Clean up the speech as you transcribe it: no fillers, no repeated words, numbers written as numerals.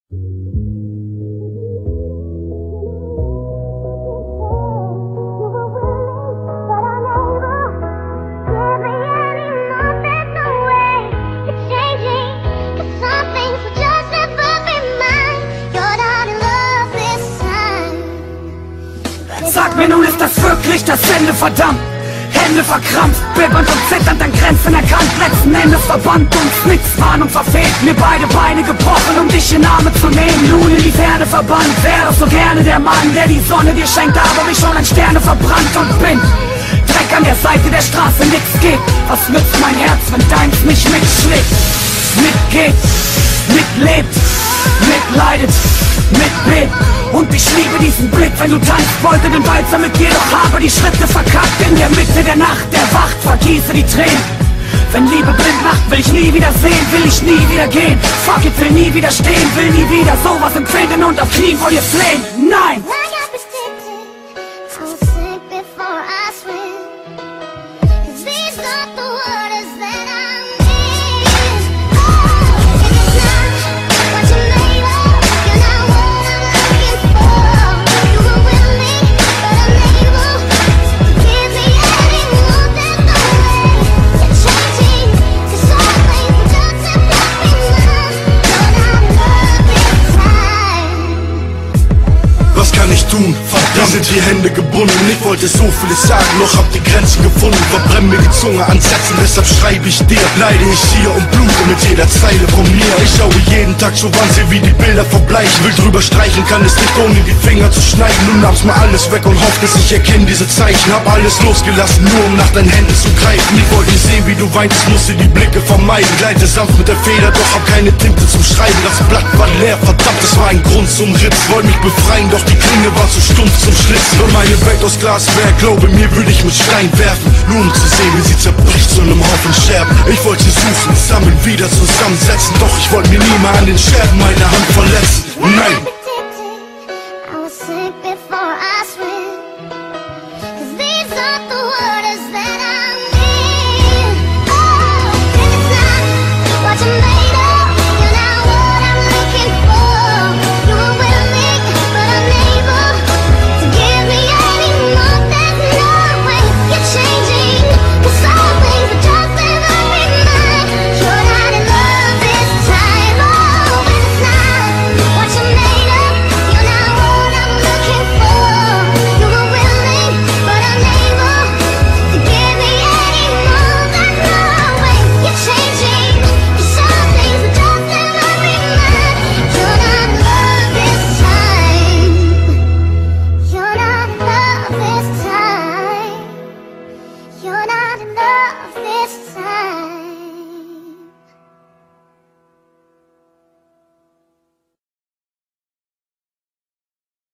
Sag mir nun, ist das wirklich das Ende, verdammt? Hände verkrampft, bibbernd und zitternd an Grenzen erkannt. Letzten Endes verband uns nichts, Warnung verfehlt. Mir beide Beine gebrochen, um dich in Arme zu nehmen. Nun in die Ferne verbannt, wäre so gerne der Mann, der die Sonne dir schenkt, aber mich schon an Sterne verbrannt und bin Dreck an der Seite der Straße, nix geht. Was nützt mein Herz, wenn deins mich mitschlägt? Mitgeht, mitlebt, mitleidet, mitbebt. Und ich liebe diesen Blick, wenn du tanzt, wollte den Walzer mit dir, doch habe die Schritte verkackt. In der Mitte der Nacht erwacht, vergieße die Tränen. Wenn Liebe blind macht, will ich nie wieder sehen, will ich nie wieder gehen. Fuck it, will nie wieder stehen, will nie wieder sowas empfinden und auf Knien vor dir flehen. Nein! Tun. Verdammt, sind die Hände gebunden. Ich wollte so vieles sagen, doch hab die Grenzen gefunden. Verbrenn mir die Zunge an Sätzen, deshalb schreibe ich dir. Leide ich hier und blute mit jeder Zeile von mir. Ich schaue jeden Tag so Wahnsinn, wie die Bilder verbleichen. Will drüber streichen, kann es nicht ohne die Finger zu schneiden. Nun nahm's mir alles weg und hofft, dass ich erkenne diese Zeichen. Hab alles losgelassen, nur um nach deinen Händen zu greifen. Ich wollte sehen, wie du weinst, musste die Blicke vermeiden. Gleite sanft mit der Feder, doch hab keine Tinte zum Schreiben. Das Blatt war leer, verdammt, das war ein Grund zum Ritz. Wollte mich befreien, doch die Klinge war zu stumpf zum Schlitzen. Wenn meine Welt aus Glas wäre, glaube mir, würde ich mit Stein werfen. Nur um zu sehen, wie sie zerbricht zu einem Haufen Scherben. Ich wollte sie suchen, sammeln, wieder zusammensetzen. Doch ich wollte mir nie mehr an den Scherben meine Hand verletzen. Nein! You're not enough this time.